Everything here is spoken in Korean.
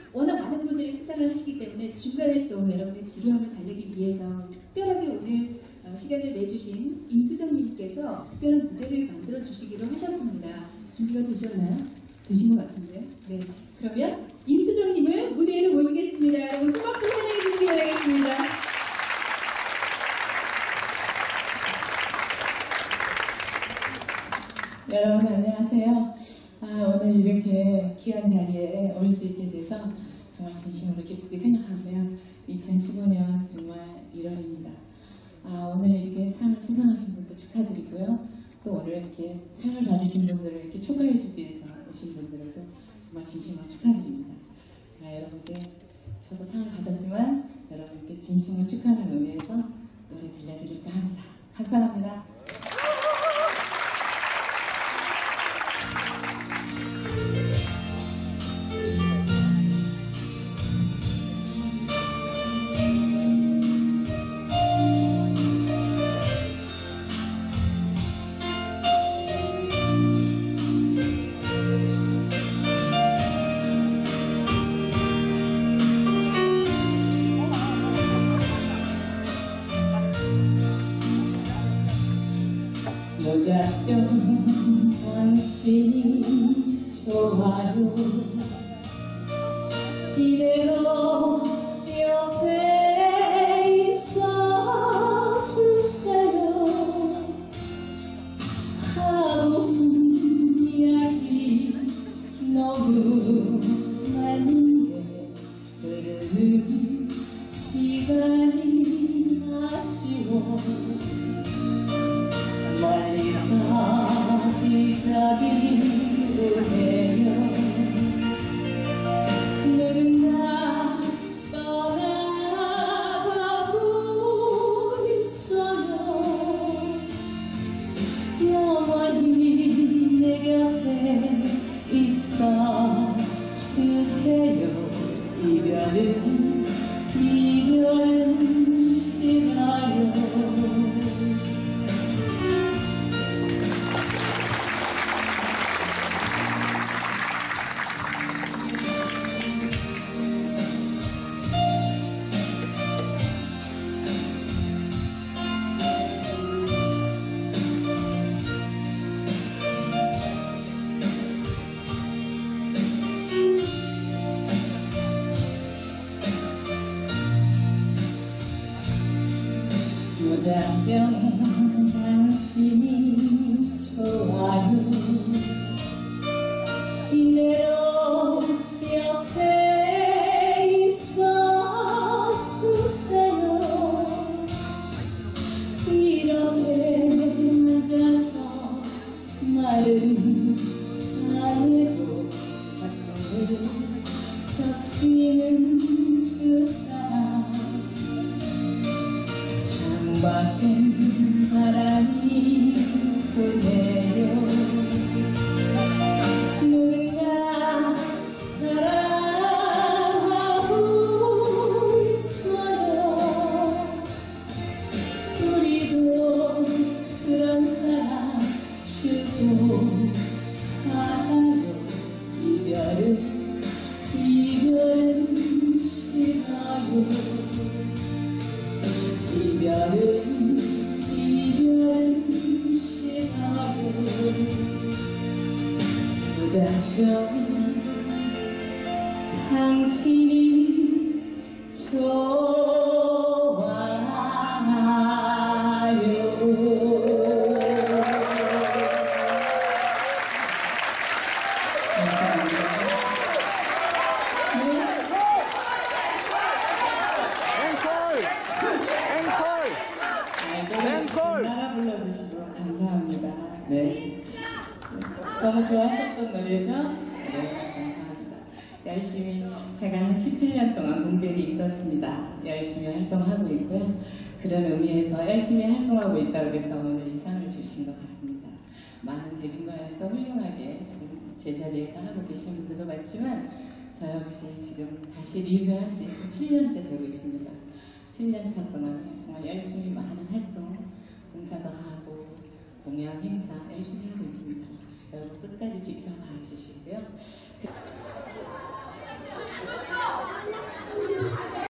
워낙 많은 분들이 수상을 하시기 때문에 중간에 또 여러분의 지루함을 달래기 위해서 특별하게 오늘 시간을 내주신 임수정님께서 특별한 무대를 만들어 주시기로 하셨습니다. 준비가 되셨나요? 되신 것 같은데요. 네, 그러면 임수정님을 무대로 모시겠습니다. 여러분 큰 박수 환영해 주시기 바라겠습니다. 여러분 안녕하세요. 오늘 이렇게 귀한 자리에 올 수 있게 돼서 정말 진심으로 기쁘게 생각하고요. 2015년 정말 1월입니다. 오늘 이렇게 상을 수상하신 분도 축하드리고요. 또 오늘 이렇게 상을 받으신 분들을 이렇게 축하해 주기 위해서 오신 분들도 정말 진심으로 축하드립니다. 제가 여러분께 저도 상을 받았지만 여러분께 진심으로 축하하는 의미에서 노래 들려드릴까 합니다. 감사합니다. 무작정 당신이 좋아요. 이대로 옆에 있어 주세요. 하고픈 이야기 너무 많은데 흐르는 시간이 아쉬워. 멀리서 기저귀를 내려 누군가 떠나가고 있어요. 영원히 내 곁에 있어 주세요. 이별은 싫어요. 무작정 당신이 좋아요. 이대로 옆에 있어 주세요. 이렇게 앉아서 말은 안 해도 가슴을 적시는 그 사람. 창밖엔 바람이 부네요. 누군가 사랑하고 있어요. 우리도 그런 사랑 주고 알아요. 이별은 싫어요. 이별은 싫어요. 무작정 당신이 좋아요. 따라 불러주시고 감사합니다. 네. 너무 좋아하셨던 노래죠? 네, 감사합니다. 열심히 제가 한 17년 동안 공백이 있었습니다. 열심히 활동하고 있고요. 그런 의미에서 열심히 활동하고 있다고 해서 오늘 이 상을 주신 것 같습니다. 많은 대중가에서 훌륭하게 지금 제자리에서 하고 계신 분들도 많지만 저 역시 지금 다시 리뷰한 지 좀 7년째 되고 있습니다. 7년차 동안 정말 열심히 많은 활동, 봉사도 하고 공연, 행사 열심히 하고 있습니다. 여러분 끝까지 지켜봐 주시고요.